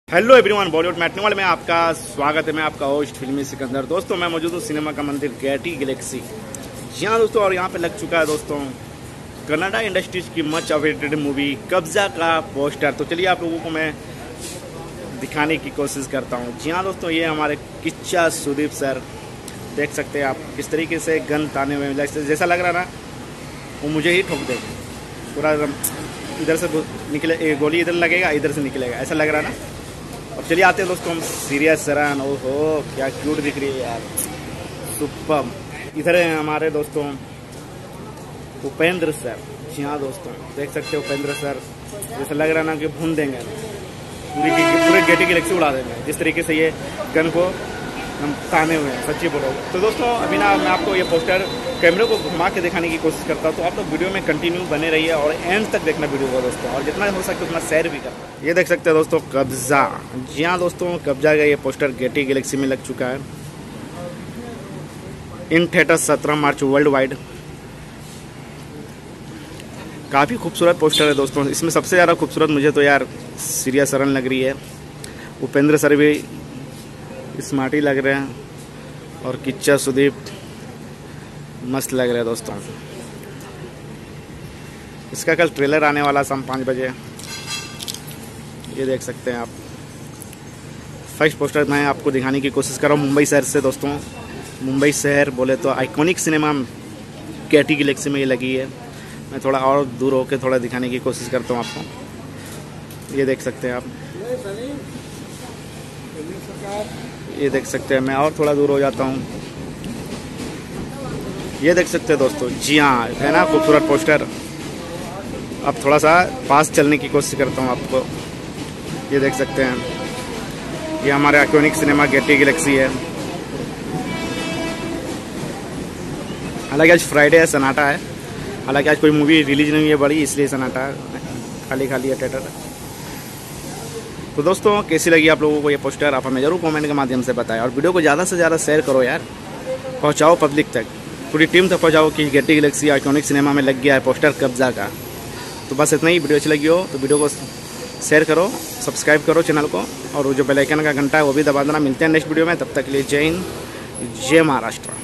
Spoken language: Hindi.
हेलो एवरीवन, बॉलीवुड मैटनी में आपका स्वागत है। मैं आपका होस्ट फिल्मी सिकंदर। दोस्तों मैं मौजूद हूँ सिनेमा का मंदिर गेटी गैलेक्सी। जी हाँ दोस्तों, और यहाँ पे लग चुका है दोस्तों कन्नड़ा इंडस्ट्रीज की मच अवेटेड मूवी कब्जा का पोस्टर। तो चलिए आप लोगों को मैं दिखाने की कोशिश करता हूँ। जी हाँ दोस्तों, ये हमारे किच्चा सुदीप सर, देख सकते हैं आप किस तरीके से गन ताने हुए, जैसा लग रहा ना वो मुझे ही ठोक देगा। पूरा इधर से निकले, गोली इधर लगेगा, इधर से निकलेगा, ऐसा लग रहा ना। अब चलिए आते हैं दोस्तों हम सीरियस सरन। ओहो क्या क्यूट दिख रही है यार, सुपर। इधर है हमारे दोस्तों उपेंद्र सर। जी हाँ दोस्तों, देख सकते हो उपेंद्र सर, जैसा लग रहा ना कि भून देंगे, पूरे गेटी गैलेक्सी उड़ा देंगे जिस तरीके से ये गन को हम ताने हुए हैं, सच्ची बोलो। तो दोस्तों अभी ना मैं आपको ये पोस्टर कैमरे को घुमा के दिखाने की कोशिश करता हूँ, तो आप लोग वीडियो में कंटिन्यू बने रहिए और एंड तक देखना वीडियो को दोस्तों, और जितना हो सके उतना शेयर भी करना। ये देख सकते हैं दोस्तों कब्जा। जी हाँ दोस्तों, कब्जा का ये पोस्टर गेटी गैलेक्सी में लग चुका है। In theatre 17 March worldwide. काफ़ी खूबसूरत पोस्टर है दोस्तों। इसमें सबसे ज़्यादा खूबसूरत मुझे तो यार सीरिया सरन लग रही है। उपेंद्र सर भी स्मार्टी लग रहे हैं और किच्चा सुदीप मस्त लग रहे हैं दोस्तों। इसका कल ट्रेलर आने वाला शाम 5 बजे, ये देख सकते हैं आप। फर्स्ट पोस्टर मैं आपको दिखाने की कोशिश कर रहा हूँ मुंबई शहर से दोस्तों। मुंबई शहर बोले तो आइकॉनिक सिनेमा गेटी गैलेक्सी में ये लगी है। मैं थोड़ा और दूर होकर थोड़ा दिखाने की कोशिश करता हूँ आपको। ये देख सकते हैं आप, ये देख सकते हैं। मैं और थोड़ा दूर हो जाता हूँ, ये देख सकते हैं दोस्तों। जी हाँ, है ना खूबसूरत पोस्टर। अब थोड़ा सा पास चलने की कोशिश करता हूँ आपको। ये देख सकते हैं, ये हमारे आइकॉनिक सिनेमा गेटी गैलेक्सी है। हालांकि आज फ्राइडे है, सन्नाटा है। हालांकि आज कोई मूवी रिलीज नहीं हुई है बड़ी, इसलिए सन्नाटा है, खाली खाली है थिएटर। तो दोस्तों कैसी लगी आप लोगों को ये पोस्टर, आप हमें जरूर कमेंट के माध्यम से बताएं, और वीडियो को ज़्यादा से ज़्यादा शेयर करो यार, पहुंचाओ पब्लिक तक, पूरी टीम तक पहुंचाओ कि गेटी गैलेक्सी आइकॉनिक सिनेमा में लग गया है पोस्टर कब्जा का। तो बस इतना ही। वीडियो अच्छी लगी हो तो वीडियो को शेयर करो, सब्सक्राइब करो चैनल को, और जो बेल आइकन का घंटा है वो भी दबा देना। मिलते हैं नेक्स्ट वीडियो में, तब तक के लिए जय हिंद, जय महाराष्ट्र।